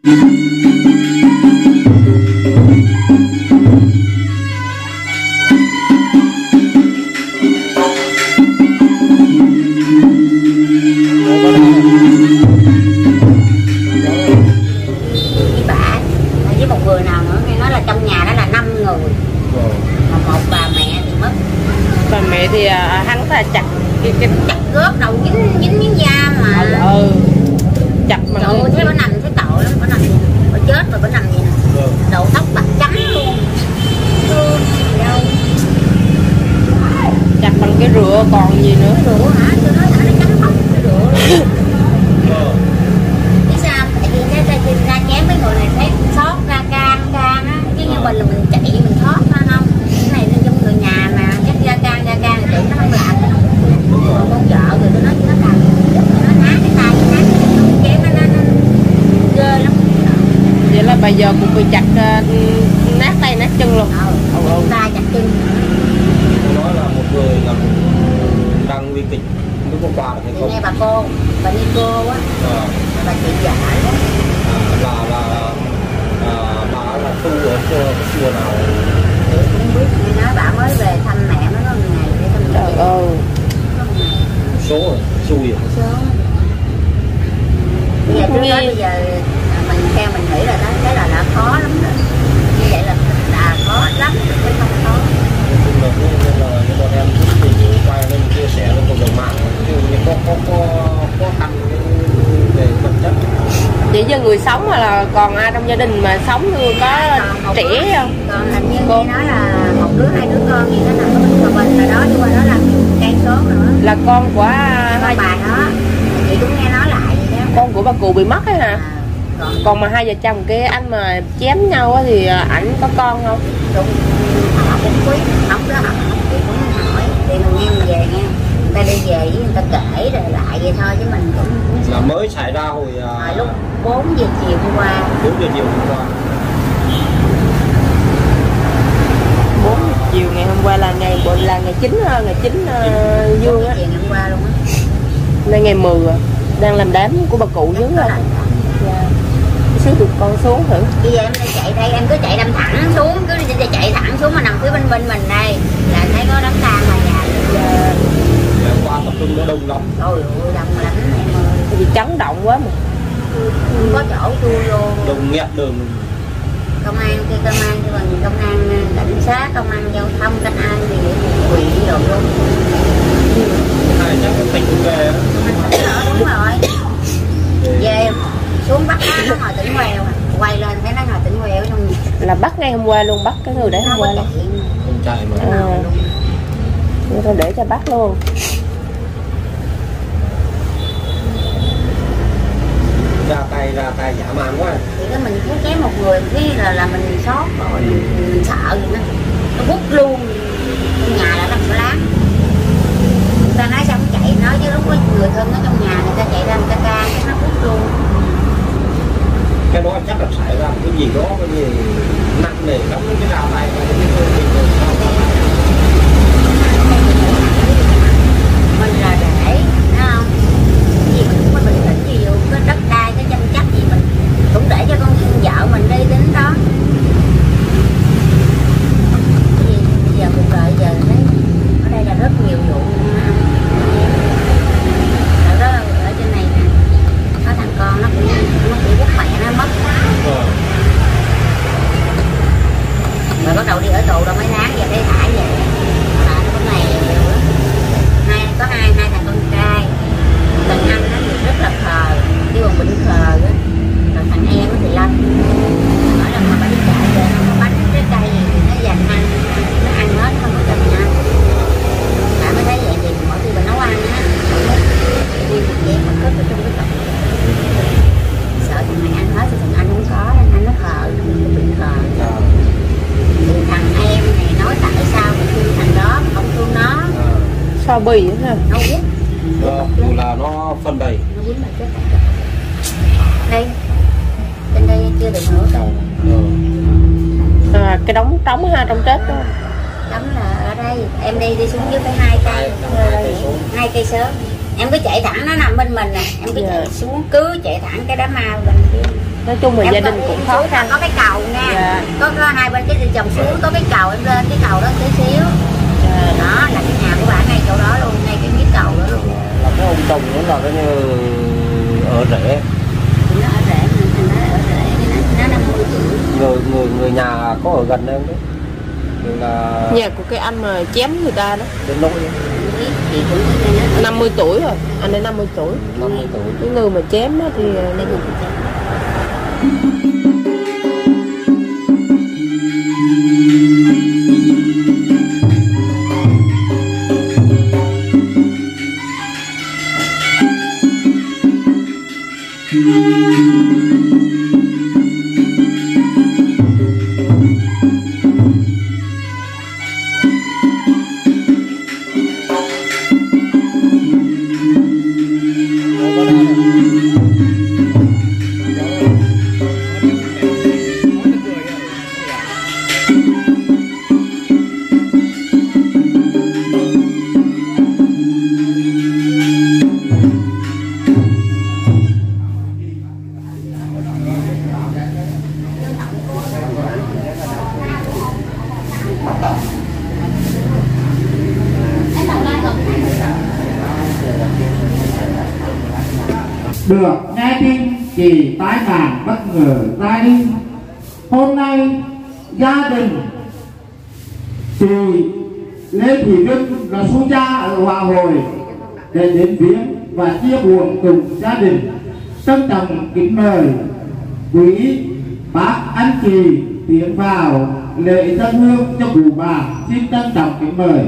Thì hắn ta chặt cái chặt gót đầu dính miếng da mà chặt mà thấy bữa nằm thấy tội lắm, bữa nằm bữa chết rồi bữa nằm gì nè, đầu tóc bạc trắng luôn, đâu chặt bằng cái rửa còn gì nữa. Rửa hả? Tôi nói thả nó trắng tóc cái rửa luôn. Biết sao? Tại vì cái ra chém mấy người này thấy sót ra can á, chứ như mình là mình chạy mình thoát ra không. Cái này nên trong người nhà mà chắc ra can tự nó không làm nó con vợ rồi tôi nói nó làm nó nát cái tay nát chém nó ghê lắm. Vậy là bây giờ cũng bị chặt nát tay nát chân luôn. Ta chặt chân. Tôi nói là một người là đang nguy kịch không biết có qua được hay không. Nghe bà cô, bà Nico á, bà chị giả đó. Bà là tu ở chùa nào? Tôi không biết, nghe nói bà mới về thăm mẹ mới có một ngày để thăm mẹ. Trời ơi. Số rồi, xui rồi. Số. Bây giờ trước đó bây giờ mình theo mình nghĩ là đó cái là khó lắm đó. Như vậy là khó lắm, chứ không khó. Nên là những bọn em thì quay lên chia sẻ lên cộng đồng mạng chứ có khăn về vật chất. Chỉ cho người sống mà là còn ai trong gia đình mà sống có trẻ không? Còn hình như nghe nói là một đứa hai đứa con gì đó nằm ở bên Hòa Bình là đó, nhưng mà đó là cây số nữa. Là con của hai bà đó, chị cũng nghe nói lại vậy đó. Con của bà cụ bị mất ấy hả? Còn mà hai vợ chồng cái anh mà chém nhau á thì ảnh có con không? Đúng, họ cũng quý, không đó họ cũng hỏi thì mình nghe mình về nghe. Người ta đi về với người ta kể rồi lại vậy thôi chứ mình cũng là mới xảy ra hồi lúc 4 giờ chiều hôm qua. 4 giờ chiều hôm qua. 4 giờ chiều ngày hôm qua là ngày chính dương á. Ngày hôm qua luôn á. Nay ngày 10 rồi. Đang làm đám của bà cụ dưới rồi. Xíu tụi con xuống thử. Bây giờ em chạy đây, em cứ chạy đâm thẳng xuống, cứ chạy thẳng xuống mà nằm phía bên mình đây là thấy có đám tang mà nhà. Qua tập trung nó đông lắm. Ôi ôi đông lắm em ơi. Vì chấn động quá mà. Không có chỗ chui vô. Đông nghẹt đường. Công an cảnh sát, công an giao thông, công an thì quỷ rồi luôn. Này chắc có tỉnh về á. Đúng rồi. Về xuống bắt nó hồi tỉnh Quèo, quay lên thấy nó hồi tỉnh Quèo trong là bắt ngay hôm qua luôn, bắt cái người đấy hôm qua luôn. Không chạy mà. Người ta để cho bắt luôn. Ra tay dã man quá. Thì cái mình thấy chém một người cái là mình sót rồi, mình sợ gì nó hút luôn. Nhà đã làm láng. Người ta nói sao không chạy, nói chứ lúc có người thân ở trong nhà người ta chạy ra người ta ca nó hút luôn. Cái đó chắc là xảy ra cái gì đó cái gì nặng nề lắm, cái rào tay mình là để thấy không, cái gì mình cũng có bình tĩnh nhiều, cái đất đai cái tranh chấp gì mình cũng để cho con vợ mình đi đến đó. Cái gì bây giờ cuộc đời giờ thấy ở đây là rất nhiều vụ. Ở đó ở trên này nè có thằng con nó cũng quất mẹ nó mất. Rồi bắt đầu đi ở tù đâu mấy tháng giờ thấy thả về là nó có ngày có hai thằng con trai. Thằng anh nó thì rất là khờ, cái còn bệnh khờ á, rồi thằng em thì Lâm mỗi lần mà bà đi chạy về nó có bánh trái cây gì thì nó dành ăn, nó ăn hết không có cho mình ăn. Bà mới thấy vậy thì mỗi khi bà nấu ăn á đi một đêm mà cất ở trong cái cặp sợ thằng này ăn hết thì thằng anh không có, anh nó khờ, nó bị khờ. Thì thằng em này nói tại sao mà thương thằng đó mà không thương nó. Sao bì vậy ha? Nó quýt. Dù là nó phân bày. Nó quýt mà chết. Đây. Trên đây chưa được nửa cây. Cái đống trống ha, trong Tết đó. Đống là ở đây. Em đi xuống dưới phải 2 cây. 2 cây sớm. Em cứ chạy thẳng nó nằm bên mình nè, em cứ chạy xuống cứ chạy thẳng cái đám ma bên kia. Nói chung là gia đình cũng khó khăn. Có cái cầu nha. Dạ. Có hai bên cái chồng xuống có cái cầu, em lên cái cầu đó tí xíu. Dạ. Đó là cái nhà của bạn ngay chỗ đó luôn, ngay cái miếng cầu đó luôn. Là cái ông chồng nó là cái như ở rễ. Nó ở rễ, mình nói ở rễ, nó 50 tuổi. Người nhà có ở gần đây không đấy? Là Nhà của cái anh mà chém người ta đó. đến nỗi Chị cũng có nghe nói 50 tuổi rồi, anh ấy 50 tuổi. 50 tuổi. Cái người mà chém đó thì đây mình cũng chém. Được nghe tin chị tái nạn bất ngờ ra đi. Hôm nay gia đình chị Lê Thị Vinh là số gia ở Hòa Hồi để đến viếng và chia buồn cùng gia đình. Trân trọng kính mời quý bác anh chị tiến vào lễ dân hương cho cụ bà. Xin trân trọng kính mời.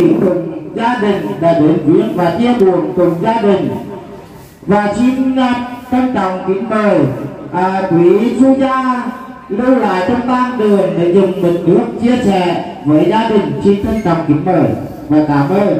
cùng gia đình đã đến viếng và chia buồn cùng gia đình. Và xin trân trọng kính mời quý chú gia lưu lại trong tang đường để dùng bình nước chia sẻ với gia đình. Xin trân trọng kính mời và cảm ơn.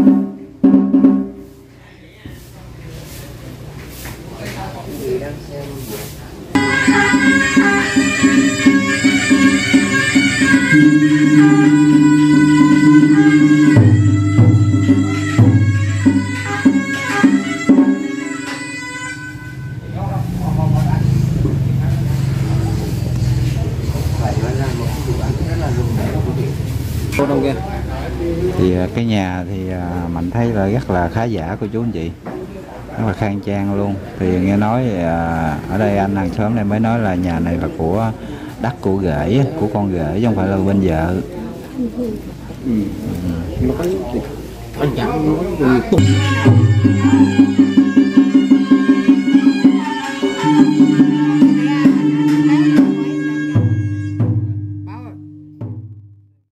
Thì cái nhà thì Mạnh thấy là rất là khá giả cô chú anh chị, rất là khang trang luôn. Thì nghe nói ở đây anh hàng xóm này mới nói là nhà này là của đất của rể, của con rể chứ không phải là bên vợ. Nói anh chẳng nói